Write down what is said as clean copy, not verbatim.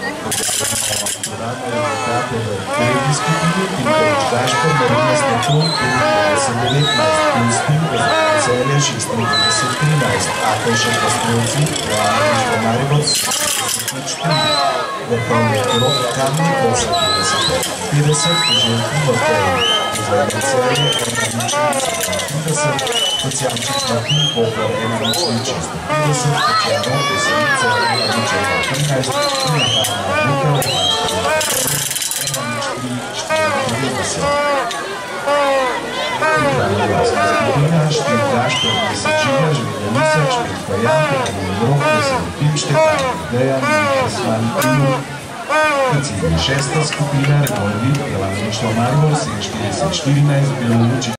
Uradne rezultate v tretji skupini Timkovič Gašper, Marina Steton 28-19, Pilstin Celje 36-13, Akelšek Ostrovci, Ravništvo Maribor 34, Vrhovni Rok Kamnik 58-50, Željko Vrhovni, Izvedno Celje 31-30, Kocijančič Martin Pohor 51-50, Kočjanov Veselica 13 in Nahana Luka Skupina Špil Gašper, Mesečina, Žvidelisa, Špil Pajanka, Rok, Veselipim Štepan, Dejan, Osman, Timo, Kacini. Šesta skupina Revolvi, Ravništvo Maribor, 47-14, Belovučić.